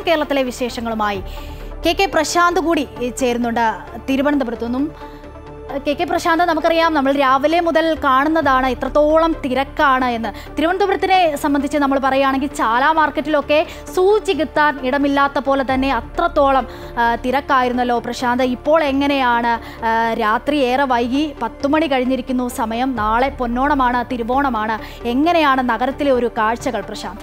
കേരളത്തിലെ വിശേഷങ്ങളുമായി കെ പ്രശാന്ത് കൂടി ചേരുന്നുണ്ട് തിരുവനന്തപുരത്തു നിന്നും. കെ പ്രശാന്ത്, നമുക്കറിയാം നമ്മൾ രാവിലെ മുതൽ കാണുന്നതാണ് ഇത്രത്തോളം തിരക്കാണ് എന്ന്. തിരുവനന്തപുരത്തിനെ സംബന്ധിച്ച് നമ്മൾ പറയുകയാണെങ്കിൽ ചാല മാർക്കറ്റിലൊക്കെ സൂചി കുത്താൻ ഇടമില്ലാത്ത പോലെ തന്നെ അത്രത്തോളം തിരക്കായിരുന്നല്ലോ പ്രശാന്ത്. ഇപ്പോൾ എങ്ങനെയാണ്? രാത്രി ഏറെ വൈകി, 10 മണി കഴിഞ്ഞിരിക്കുന്നു സമയം. നാളെ പൊന്നോണമാണ്, തിരുവോണമാണ്. എങ്ങനെയാണ് നഗരത്തിലെ ഒരു കാഴ്ചകൾ പ്രശാന്ത്?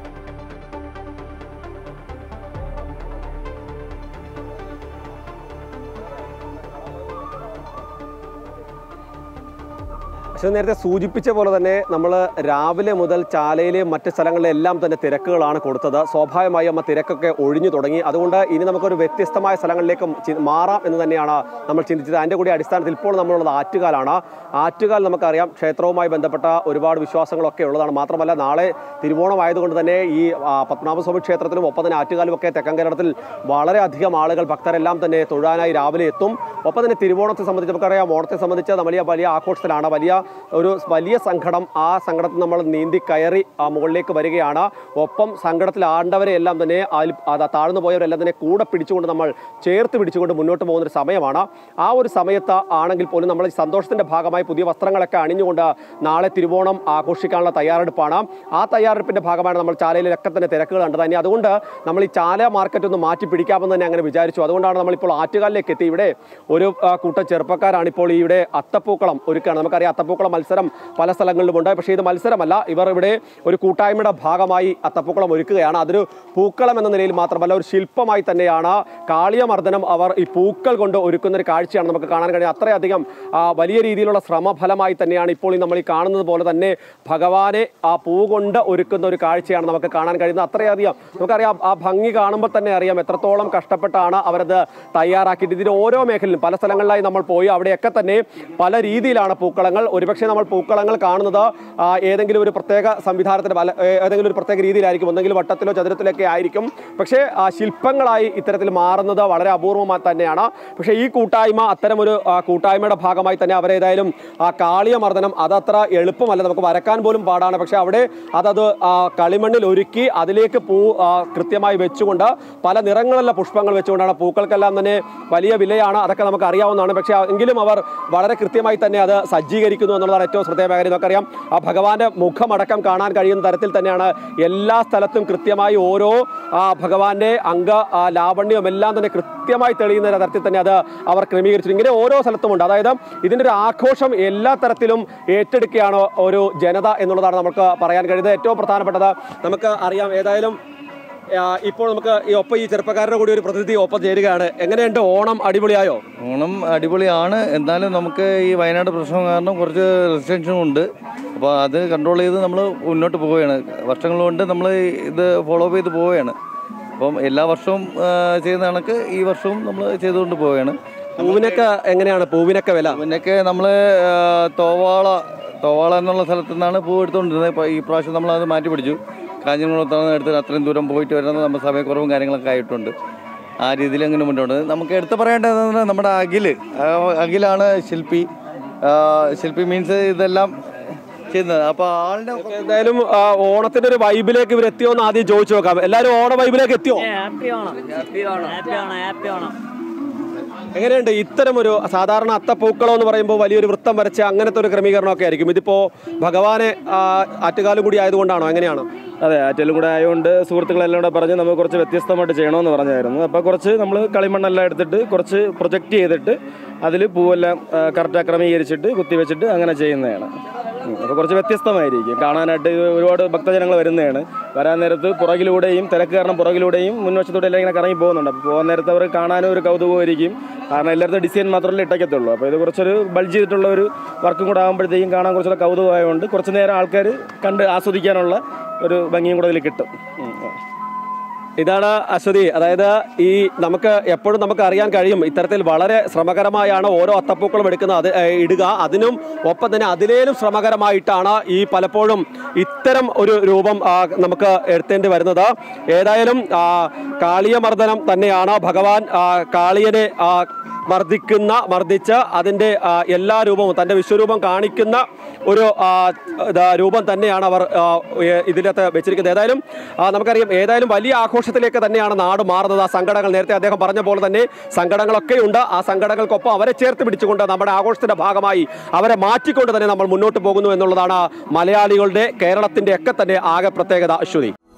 പക്ഷേ നേരത്തെ സൂചിപ്പിച്ച പോലെ തന്നെ നമ്മൾ രാവിലെ മുതൽ ചാലയിലെയും മറ്റ് സ്ഥലങ്ങളിലെല്ലാം തന്നെ തിരക്കുകളാണ് കൊടുത്തത്. സ്വാഭാവികമായും ആ തിരക്കൊക്കെ ഒഴിഞ്ഞു തുടങ്ങി. അതുകൊണ്ട് ഇനി നമുക്കൊരു വ്യത്യസ്തമായ സ്ഥലങ്ങളിലേക്ക് മാറാം എന്ന് തന്നെയാണ് നമ്മൾ ചിന്തിച്ചത്. അതിൻ്റെ കൂടി അടിസ്ഥാനത്തിൽ ഇപ്പോൾ നമ്മളുള്ളത് ആറ്റുകാലാണ്. ആറ്റുകാൽ നമുക്കറിയാം ക്ഷേത്രവുമായി ബന്ധപ്പെട്ട ഒരുപാട് വിശ്വാസങ്ങളൊക്കെ ഉള്ളതാണ്. മാത്രമല്ല നാളെ തിരുവോണമായതുകൊണ്ട് തന്നെ ഈ പത്മനാഭസ്വാമി ക്ഷേത്രത്തിലും ഒപ്പം തന്നെ ആറ്റുകാലും ഒക്കെ തെക്കൻ കേരളത്തിൽ വളരെയധികം ആളുകൾ ഭക്തരെല്ലാം തന്നെ തൊഴാനായി രാവിലെ എത്തും. ഒപ്പം തന്നെ തിരുവോണത്തെ സംബന്ധിച്ച് നമുക്കറിയാം, ഓണത്തെ സംബന്ധിച്ച് വലിയ ആഘോഷത്തിലാണ്. വലിയ സങ്കടം. ആ സങ്കടത്തിൽ നമ്മൾ നീന്തി കയറി മുകളിലേക്ക് വരികയാണ്. ഒപ്പം സങ്കടത്തിൽ ആണ്ടവരെ എല്ലാം തന്നെ താഴ്ന്നു പോയവരെല്ലാം തന്നെ കൂടെ പിടിച്ചുകൊണ്ട് നമ്മൾ ചേർത്ത് പിടിച്ചുകൊണ്ട് മുന്നോട്ട് പോകുന്നൊരു സമയമാണ്. ആ ഒരു സമയത്ത് ആണെങ്കിൽ പോലും നമ്മൾ ഈ സന്തോഷത്തിൻ്റെ ഭാഗമായി പുതിയ വസ്ത്രങ്ങളൊക്കെ അണിഞ്ഞുകൊണ്ട് നാളെ തിരുവോണം ആഘോഷിക്കാനുള്ള തയ്യാറെടുപ്പാണ്. ആ തയ്യാറെടുപ്പിൻ്റെ ഭാഗമാണ് നമ്മൾ ചാലയിലൊക്കെ തന്നെ തിരക്കുകൾ കണ്ടത്. ഇനി അതുകൊണ്ട് നമ്മൾ ഈ ചാല മാർക്കറ്റ് ഒന്ന് മാറ്റി പിടിക്കാമെന്ന് തന്നെ അങ്ങനെ വിചാരിച്ചു. അതുകൊണ്ടാണ് നമ്മളിപ്പോൾ ആറ്റുകാലിലേക്ക് എത്തി. ഇവിടെ ഒരു കൂട്ടം ചെറുപ്പക്കാരാണ് ഇപ്പോൾ ഇവിടെ അത്തപ്പൂക്കളം ഒരുക്കുകയാണ്. നമുക്കറിയാം അത്തപ്പൂക്കളം മത്സരം പല സ്ഥലങ്ങളിലുമുണ്ട്. പക്ഷേ ഇത് മത്സരമല്ല. ഇവർ ഇവിടെ ഒരു കൂട്ടായ്മയുടെ ഭാഗമായി അത്തപ്പൂക്കളം ഒരുക്കുകയാണ്. അതൊരു പൂക്കളം എന്ന നിലയിൽ മാത്രമല്ല, ഒരു ശില്പമായി തന്നെയാണ് കാളിയമർദ്ദനം അവർ ഈ പൂക്കൾ കൊണ്ട് ഒരുക്കുന്ന ഒരു കാഴ്ചയാണ് നമുക്ക് കാണാൻ കഴിയുന്നത്. അത്രയധികം വലിയ രീതിയിലുള്ള ശ്രമഫലമായി തന്നെയാണ് ഇപ്പോൾ നമ്മൾ ഈ കാണുന്നത് പോലെ തന്നെ ഭഗവാനെ ആ പൂ കൊണ്ട് ഒരുക്കുന്ന ഒരു കാഴ്ചയാണ് നമുക്ക് കാണാൻ കഴിയുന്നത്. അത്രയധികം നമുക്കറിയാം, ആ ഭംഗി കാണുമ്പോൾ തന്നെ അറിയാം എത്രത്തോളം കഷ്ടപ്പെട്ടാണ് അവരത് തയ്യാറാക്കിയിട്ട്. ഇതിന് ഓരോ മേഖലയിലും പല സ്ഥലങ്ങളിലായി നമ്മൾ പോയി. അവിടെയൊക്കെ തന്നെ പല രീതിയിലാണ് പൂക്കളങ്ങൾ. ഒരുപക്ഷെ നമ്മൾ പൂക്കളങ്ങൾ കാണുന്നത് ഏതെങ്കിലും ഒരു പ്രത്യേക സംവിധാനത്തിന് ഏതെങ്കിലും ഒരു പ്രത്യേക രീതിയിലായിരിക്കും, ഒന്നെങ്കിലും വട്ടത്തിലോ ചതുരത്തിലൊക്കെ ആയിരിക്കും. പക്ഷേ ശില്പങ്ങളായി ഇത്തരത്തിൽ മാറുന്നത് വളരെ അപൂർവമായി തന്നെയാണ്. പക്ഷേ ഈ കൂട്ടായ്മ അത്തരമൊരു കൂട്ടായ്മയുടെ ഭാഗമായി തന്നെ അവരേതായാലും ആ കാളിയമർദ്ദനം അതത്ര എളുപ്പമല്ല, നമുക്ക് വരക്കാൻ പോലും പാടാണ്. പക്ഷേ അവിടെ അതത് കളിമണ്ണിൽ ഒരുക്കി അതിലേക്ക് പൂ കൃത്യമായി വെച്ചുകൊണ്ട് പല നിറങ്ങളുള്ള പുഷ്പങ്ങൾ വെച്ചുകൊണ്ടാണ്. പൂക്കൾക്കെല്ലാം തന്നെ വലിയ വിലയാണ്, അതൊക്കെ നമുക്ക് അറിയാവുന്നതാണ്. പക്ഷേ എങ്കിലും അവർ വളരെ കൃത്യമായി തന്നെ അത് സജ്ജീകരിക്കുന്നു എന്നുള്ളതാണ് ഏറ്റവും ശ്രദ്ധേയമായ കാര്യം. നമുക്കറിയാം ആ ഭഗവാന്റെ മുഖമടക്കം കാണാൻ കഴിയുന്ന തരത്തിൽ തന്നെയാണ് എല്ലാ സ്ഥലത്തും കൃത്യമായി ഓരോ ഭഗവാന്റെ ലാവണ്യവും എല്ലാം തന്നെ കൃത്യമായി തെളിയുന്ന തരത്തിൽ തന്നെ അത് അവർ ക്രമീകരിച്ചു. ഇങ്ങനെ ഓരോ സ്ഥലത്തുമുണ്ട്. അതായത് ഇതിൻ്റെ ഒരു ആഘോഷം എല്ലാ തരത്തിലും ഏറ്റെടുക്കുകയാണ് ഒരു ജനത എന്നുള്ളതാണ് നമുക്ക് പറയാൻ കഴിയുന്നത്. ഏറ്റവും പ്രധാനപ്പെട്ടത് നമുക്ക് അറിയാം. ഏതായാലും ഇപ്പോൾ നമുക്ക് ഈ ചെറുപ്പക്കാരുടെ കൂടി ഒരു പ്രതിനിധി ഒപ്പം ചേരുകയാണ്. എങ്ങനെയുണ്ട്? ഓണം അടിപൊളിയായോ? ഓണം അടിപൊളിയാണ്. എന്നാലും നമുക്ക് ഈ വയനാട് പ്രശ്നം കാരണം കുറച്ച് റെസ്ട്രിക്ഷനും ഉണ്ട്. അപ്പോൾ അത് കൺട്രോൾ ചെയ്ത് നമ്മൾ മുന്നോട്ട് പോവുകയാണ്. വർഷങ്ങൾ കൊണ്ട് നമ്മൾ ഇത് ഫോളോ അപ്പ് ചെയ്ത് പോവുകയാണ്. അപ്പം എല്ലാ വർഷവും ചെയ്യുന്ന കണക്ക് ഈ വർഷവും നമ്മൾ ചെയ്തുകൊണ്ട് പോവുകയാണ്. പൂവിനൊക്കെ എങ്ങനെയാണ്? പൂവിനൊക്കെ വില? പൂവിനൊക്കെ നമ്മൾ തോവാള എന്നുള്ള സ്ഥലത്തു നിന്നാണ് പൂ എടുത്തുകൊണ്ടിരുന്നത്. ഇപ്പോൾ ഈ പ്രാവശ്യം നമ്മളത് മാറ്റി പിടിച്ചു. കാഞ്ഞിരംകുളത്താണ് എടുത്ത് അത്രയും ദൂരം പോയിട്ട് വരുന്നത്. നമ്മൾ സമയക്കുറവും കാര്യങ്ങളൊക്കെ ആയിട്ടുണ്ട്. ആ രീതിയിൽ അങ്ങനെ മുന്നോട്ട് നമുക്ക് എടുത്ത് പറയേണ്ടത് നമ്മുടെ അഖിലാണ് ശില്പി. ശില്പി മീൻസ് ഇതെല്ലാം ചെയ്യുന്നത്. അപ്പോൾ ആളുടെ എന്തായാലും ഓണത്തിന്റെ ഒരു വൈബിലേക്ക് ഇവർ എത്തിയോ എന്ന് ആദ്യം ചോദിച്ചു നോക്കാം. എല്ലാവരും ഓണ വൈബിലേക്ക് എത്തിയോ? എങ്ങനെയുണ്ട് ഇത്തരം ഒരു സാധാരണ അത്തപ്പൂക്കളം എന്ന് പറയുമ്പോൾ വലിയൊരു വൃത്തം വരച്ച് അങ്ങനത്തെ ഒരു ക്രമീകരണമൊക്കെ ആയിരിക്കും. ഇതിപ്പോൾ ഭഗവാനെ ആറ്റുകാലും കൂടി ആയതുകൊണ്ടാണോ? എങ്ങനെയാണ്? അതെ, ആറ്റലും കൂടെ ആയതുകൊണ്ട് സുഹൃത്തുക്കളെല്ലാം കൂടെ പറഞ്ഞ് നമുക്ക് കുറച്ച് വ്യത്യസ്തമായിട്ട് ചെയ്യണമെന്ന് പറഞ്ഞായിരുന്നു. അപ്പോൾ കുറച്ച് നമ്മൾ കളിമണ്ണെല്ലാം എടുത്തിട്ട് കുറച്ച് പ്രൊജക്റ്റ് ചെയ്തിട്ട് അതിൽ പൂവെല്ലാം കറക്റ്റ് ക്രമീകരിച്ചിട്ട് കുത്തിവെച്ചിട്ട് അങ്ങനെ ചെയ്യുന്നതാണ്. അപ്പോൾ കുറച്ച് വ്യത്യസ്തമായിരിക്കും കാണാനായിട്ട്. ഒരുപാട് ഭക്തജനങ്ങൾ വരുന്നതാണ്. വരാൻ നേരത്ത് പുറകിലൂടെയും തിരക്ക് കാരണം പുറകിലൂടെയും മുൻവശത്തൂടെ എല്ലാം ഇങ്ങനെ കറങ്ങി പോകുന്നുണ്ട്. അപ്പോൾ പോകുന്ന നേരത്ത് അവർ കാണാനും ഒരു കൗതുകമായിരിക്കും. കാരണം എല്ലായിടത്തും ഡിസൈൻ മാത്രമല്ലേ ഇട്ടയ്ക്കത്തുള്ളൂ. അപ്പോൾ ഇത് കുറച്ചൊരു ബൾജ് ചെയ്തിട്ടുള്ള ഒരു വർക്കും കൂടെ ആകുമ്പോഴത്തേക്കും കാണാൻ കുറച്ചുകൂടെ കൗതുകമായതുകൊണ്ട് കുറച്ച് നേരം ആൾക്കാർ കണ്ട് ആസ്വദിക്കാനുള്ള ഒരു ഭംഗിയും കൂടെ അതിൽ കിട്ടും. ഇതാണ് അശ്വതി. അതായത് ഈ നമുക്ക് എപ്പോഴും നമുക്ക് അറിയാൻ കഴിയും ഇത്തരത്തിൽ വളരെ ശ്രമകരമായാണ് ഓരോ അത്തപ്പൂക്കളും ഇടുക. അതിനും ഒപ്പം തന്നെ അതിലേലും ശ്രമകരമായിട്ടാണ് ഈ പലപ്പോഴും ഇത്തരം ഒരു രൂപം നമുക്ക് എടുത്തേണ്ടി വരുന്നത്. ഏതായാലും കാളിയമർദ്ദനം തന്നെയാണ്. ഭഗവാൻ കാളിയനെ മർദ്ദിച്ച് അതിൻ്റെ എല്ലാ രൂപവും തൻ്റെ വിശ്വരൂപം കാണിക്കുന്ന ഒരു രൂപം തന്നെയാണ് അവർ ഇതിനകത്ത് വെച്ചിരിക്കുന്നത്. ഏതായാലും നമുക്കറിയാം, ഏതായാലും വലിയ ആഘോഷത്തിലേക്ക് തന്നെയാണ് നാട് മാറുന്നത്. ആ സങ്കടങ്ങൾ നേരത്തെ അദ്ദേഹം പറഞ്ഞ പോലെ തന്നെ സങ്കടങ്ങളൊക്കെ ഉണ്ട്. ആ സങ്കടങ്ങൾക്കൊപ്പം അവരെ ചേർത്ത് പിടിച്ചുകൊണ്ട് നമ്മുടെ ആഘോഷത്തിന്റെ ഭാഗമായി അവരെ മാറ്റിക്കൊണ്ട് തന്നെ നമ്മൾ മുന്നോട്ട് പോകുന്നു എന്നുള്ളതാണ് മലയാളികളുടെ, കേരളത്തിന്റെ ഒക്കെ തന്നെ ആകെ പ്രത്യേകത. അശ്വതി.